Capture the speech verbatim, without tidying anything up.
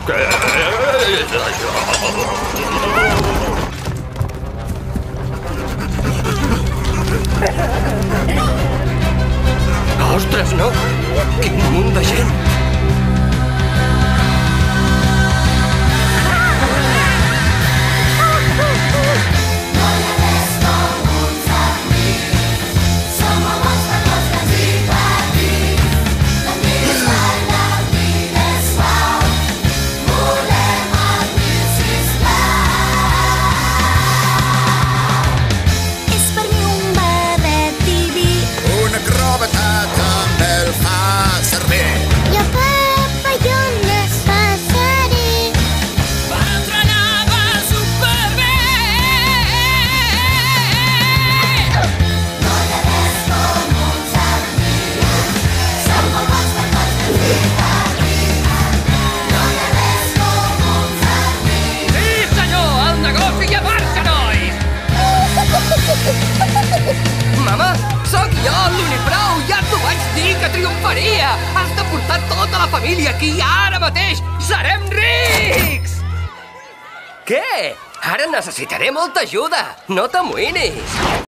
Ostres, no! Quin munt de gent! Mama, sóc jo, l'Uniprou! Ja t'ho vaig dir que triomfaria! Has de portar tota la família aquí ara mateix! Serem rics! Què? Ara necessitaré molta ajuda! No t'amoïnis!